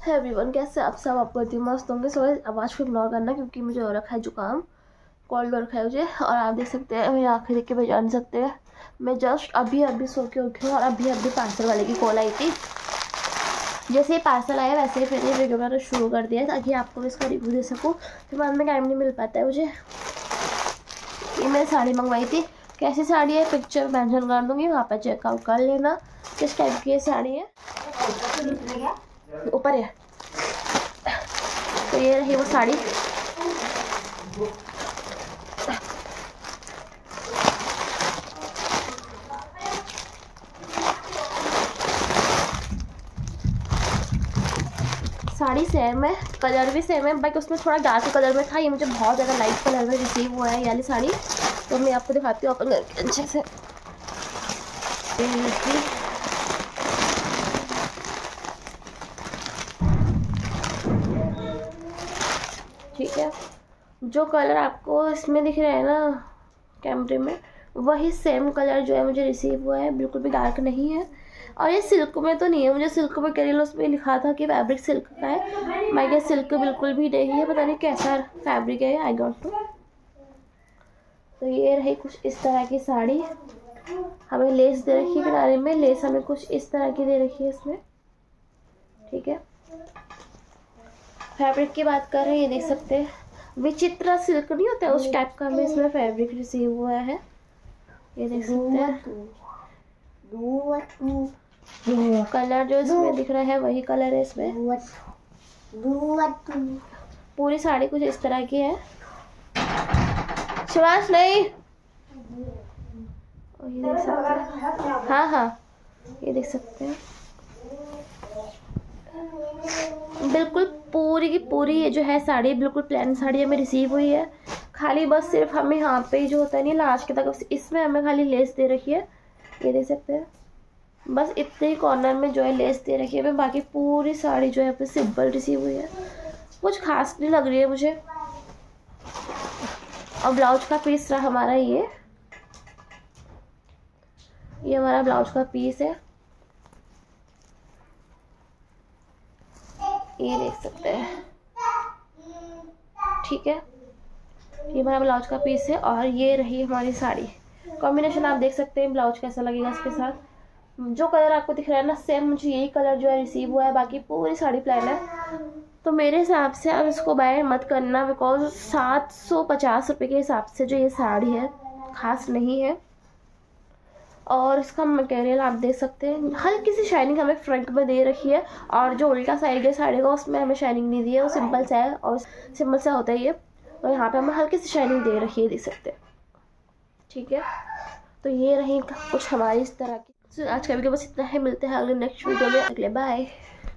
है एवरीवन, कैसे आप सब? आप करती मस्त होंगे। सो आवाज़ को इग्नोर करना क्योंकि मुझे हो रखा है जुकाम, कोल्ड हो रखा है मुझे। और आप देख सकते हैं, मेरी आँखें देख के पहचान सकते हैं, मैं जस्ट अभी सो के उठी हूँ और अभी पार्सल वाले की कॉल आई थी। जैसे ही पार्सल आया वैसे ही फिर वीडियो बनाना शुरू कर दिया ताकि आपको मैं इसका रिव्यू दे सकूँ। फिर बाद में टाइम नहीं मिल पाता है मुझे। ये मैंने साड़ी मंगवाई थी, कैसी साड़ी है पिक्चर मेंशन कर दूँगी, वहाँ पर चेकआउट कर लेना किस टाइप की ये साड़ी है। ऊपर है तो ये रही वो साड़ी। साड़ी सेम है, कलर भी सेम है, बट उसमें थोड़ा डार्क कलर में था, ये मुझे बहुत ज़्यादा लाइट कलर में रिसीव हुआ है ये वाली साड़ी। तो मैं आपको दिखाती हूँ ओपन करके अच्छे से। ठीक है, जो कलर आपको इसमें दिख रहा है ना कैमरे में, वही सेम कलर जो है मुझे रिसीव हुआ है, बिल्कुल भी डार्क नहीं है। और ये सिल्क में तो नहीं है, मुझे सिल्क में करील उसमें लिखा था कि फैब्रिक सिल्क का है, मैं क्या सिल्क बिल्कुल भी नहीं है, पता नहीं कैसा फैब्रिक है आई डोंट नो। तो ये रही कुछ इस तरह की साड़ी, हमें लेस दे रखी है किनारे में, लेस हमें कुछ इस तरह की दे रखी है इसमें। ठीक है, फैब्रिक की बात कर रहे हैं, ये देख सकते हैं विचित्रा सिल्क नहीं होता है उस टाइप का हमें इसमें फैब्रिक रिसीव हुआ है, ये देख सकते हैं। कलर जो इसमें दिख रहा है वही कलर है इसमें। पूरी साड़ी कुछ इस तरह की है। शिवाश नहीं, ये देख सकते हैं, हाँ ये देख सकते हैं। बिल्कुल पूरी की पूरी ये जो है साड़ी बिल्कुल प्लेन साड़ी हमें रिसीव हुई है। खाली बस सिर्फ हमें यहाँ पे जो होता है नहीं लास्ट के तक, इसमें हमें खाली लेस दे रखी है, ये देख सकते हैं। बस इतने ही कॉर्नर में जो है लेस दे रखी है, बाकी पूरी साड़ी जो है पे सिंपल रिसीव हुई है, कुछ खास नहीं लग रही है मुझे। और ब्लाउज का पीस रहा हमारा ये हमारा ब्लाउज का पीस है, ये देख सकते हैं। ठीक है, ये हमारा ब्लाउज का पीस है और ये रही हमारी साड़ी। कॉम्बिनेशन आप देख सकते हैं ब्लाउज कैसा लगेगा इसके साथ। जो कलर आपको दिख रहा है ना सेम मुझे यही कलर जो है रिसीव हुआ है, बाकी पूरी साड़ी प्लेन है। तो मेरे हिसाब से आप इसको बाय मत करना, बिकॉज 750 रुपये के हिसाब से जो ये साड़ी है खास नहीं है। और इसका मटेरियल आप देख सकते हैं, हल्की सी शाइनिंग हमें फ्रंट में दे रखी है, और जो उल्टा साइड है साड़ी का उसमें हमें शाइनिंग नहीं दी है, वो सिंपल सा है और सिंपल सा होता है ये। और यहाँ पे हमें हल्की सी शाइनिंग दे रखी है, देख सकते हैं। ठीक है, तो ये रही कुछ हमारी इस तरह की। आज का वीडियो बस इतना है, मिलते हैं अगले नेक्स्ट वीडियो में। अगले बाय।